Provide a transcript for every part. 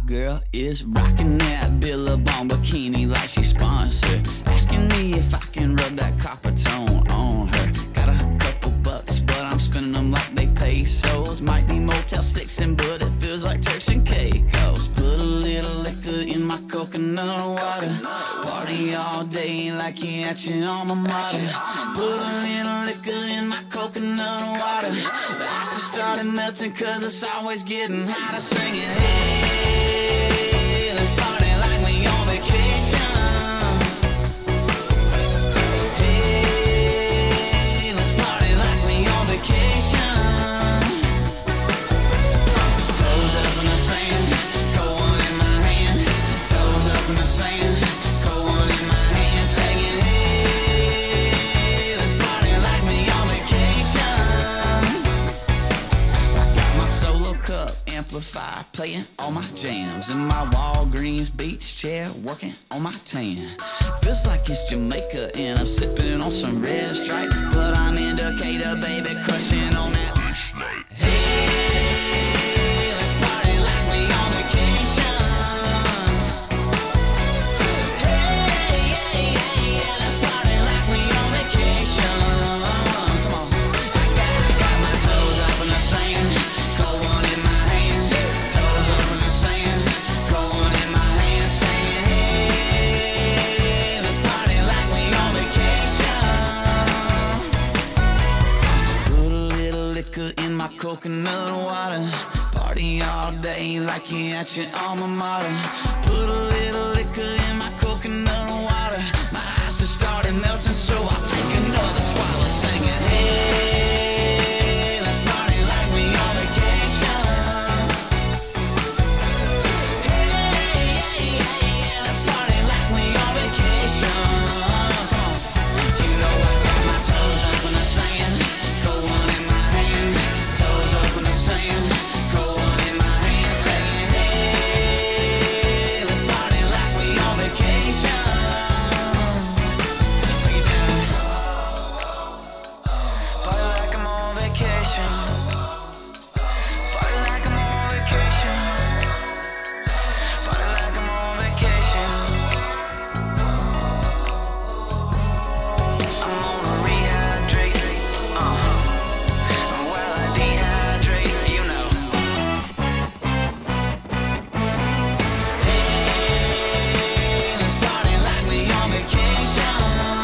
girl is rocking that Billabong bikini like she's sponsored, asking me if I can rub that copper tone on her. Got a couple bucks, but I'm spending them like they pesos. Might be Motel 6, but it feels like Turks and Caicos. Put a little liquor in my coconut water, party all day like you're at your alma mater. Put a little liquor in my coconut water, the ice has started melting cause it's always getting hotter. Singing, hey, let's party like we on vacation. Hey, let's party like we on vacation. Toes up in the sand, cold one in my hand. Toes up in the sand, cold one in my hand. Singing, hey, let's party like we on vacation. I got my solo cup amplifier playing all my jams, in my Walgreens beach chair working on my tan. Feels like it's Jamaica and I'm sipping on some red stripe, but I'm in Decatur, baby, crushing on that. Hey, let's party like we on vacation. Hey, yeah, yeah, yeah, let's party like we on vacation. Come on, I got my toes up in the sand, cold one in my hand. Toes up in the sand, cold one in my hand. Saying, hey, let's party like we on vacation. Put a little liquor in my coconut water, party all day like you're at your alma mater. Put a little liquor in my coconut water, my eyes have started melting, so I'll take another swallow. Singing, hey, let's party like we on vacation. Hey, yeah, yeah, yeah, let's party like we on vacation. Come on, you know I got my toes up in the sand, cold one in my hand. Toes up in the sand, cold one in my hand. Saying, hey, let's party like we on vacation. We down, party like I'm on vacation. Party like I'm on vacation. Party like I'm on vacation. I'm gonna rehydrate, while I dehydrate, you know. Hey, let's party like we on vacation.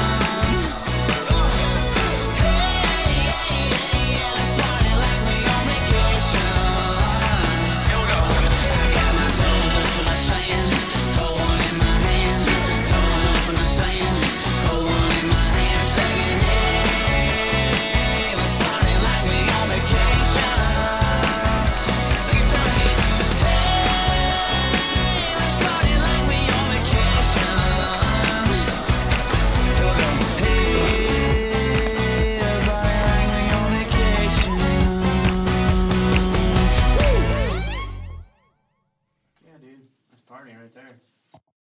Hey, yeah, yeah, yeah, let's party like we on vacation. Here we go. I got my toes up in the sand, cold one in my hand. Toes up in the sand, cold one in my hand. Saying, hey, let's party like we on vacation. Sing it to me. Hey, let's party like we on vacation. Here we go. Hey, let's party like we on vacation. Woo! Yeah, dude, that's partying right there.